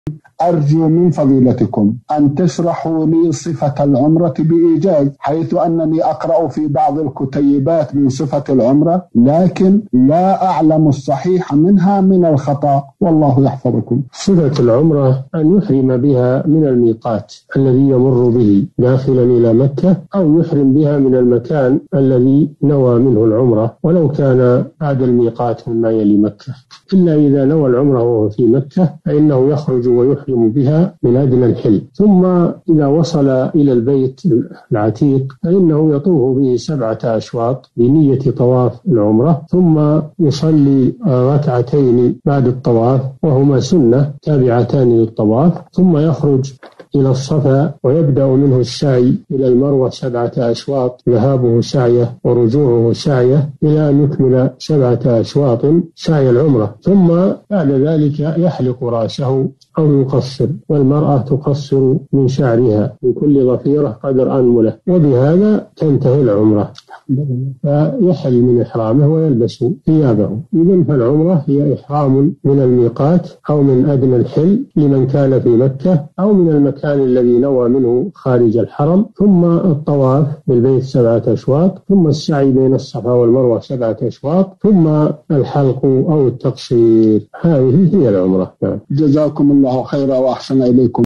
أرجو من فضيلتكم أن تشرحوا لي صفة العمرة بإيجاز، حيث أنني أقرأ في بعض الكتيبات من صفة العمرة لكن لا أعلم الصحيح منها من الخطأ، والله يحفظكم. صفة العمرة أن يحرم بها من الميقات الذي يمر به داخلا إلى مكة، أو يحرم بها من المكان الذي نوى منه العمرة ولو كان بعد الميقات مما يلي مكة، إلا إذا نوى العمرة وهو في مكة فإنه يخرج ويحرم بها من أدنى الحل، ثم إذا وصل إلى البيت العتيق فإنه يطوف به 7 أشواط بنية طواف العمرة، ثم يصلي ركعتين بعد الطواف وهما سنة تابعتان للطواف، ثم يخرج إلى الصفا ويبدأ منه السعي إلى المروة 7 أشواط، ذهابه سعيه ورجوعه سعيه، إلى أن يكمل 7 أشواط سعي العمرة، ثم بعد ذلك يحلق رأسه أو يقصر، والمرأة تقصر من شعرها من كل ضفيرة قدر أنملة، وبهذا تنتهي العمرة، فيحل من إحرامه ويلبس ثيابه. إذن فالعمرة هي إحرام من الميقات أو من أدنى الحل لمن كان في مكة أو من المكان الذي نوى منه خارج الحرم، ثم الطواف بالبيت 7 أشواط، ثم السعي بين الصفا والمروة 7 أشواط، ثم الحلق أو التقصير. هذه هي العمرة. جزاكم الله خيرا وأحسن إليكم.